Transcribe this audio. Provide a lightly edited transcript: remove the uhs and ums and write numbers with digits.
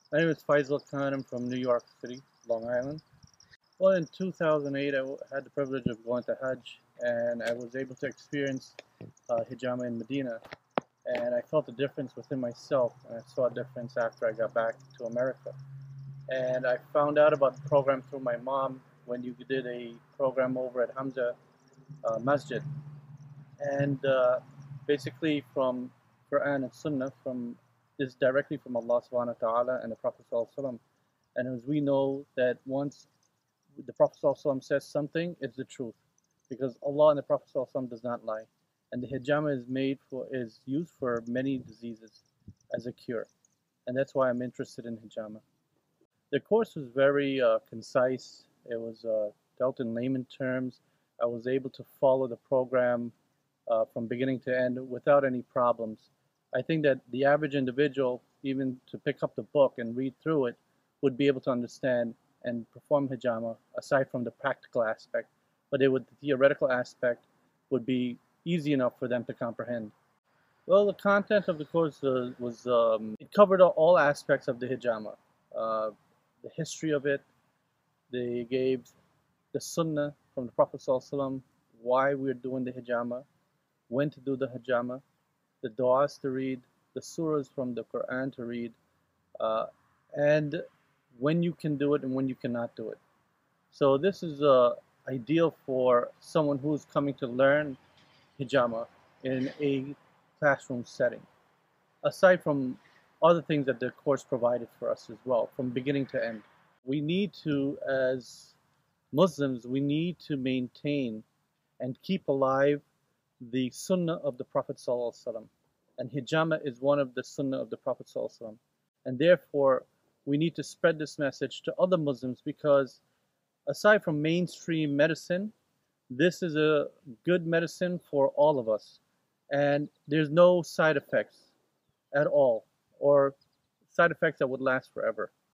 My name is Faizool Khan. I'm from New York City, Long Island. Well, in 2008, had the privilege of going to Hajj, and I was able to experience Hijama in Medina. And I felt a difference within myself, and I saw a difference after I got back to America. And I found out about the program through my mom when you did a program over at Hamza Masjid. And basically from Quran and Sunnah, from is directly from Allah subhanahu wa ta'ala and the Prophet sallallahu alaihi wasallam. And as we know that once the Prophet ﷺ says something, it's the truth. Because Allah and the Prophet ﷺ does not lie. And the hijama is used for many diseases as a cure. And that's why I'm interested in hijama. The course was very concise. It was dealt in layman terms. I was able to follow the program from beginning to end without any problems. I think that the average individual, even to pick up the book and read through it, would be able to understand and perform hijama aside from the practical aspect. But the theoretical aspect would be easy enough for them to comprehend. Well, the content of the course it covered all aspects of the hijama, uh, the history of it. They gave the sunnah from the Prophet ﷺ, why we're doing the hijama, when to do the hijama, the du'as to read, the surahs from the Quran to read, uh, and when you can do it and when you cannot do it. So this is ideal for someone who's coming to learn hijama in a classroom setting, aside from other things that the course provided for us as well, from beginning to end. We need to, as Muslims, we need to maintain and keep alive the sunnah of the Prophet ﷺ. And hijama is one of the sunnah of the Prophet ﷺ. And therefore, we need to spread this message to other Muslims because aside from mainstream medicine, this is a good medicine for all of us. And there's no side effects at all, or side effects that would last forever.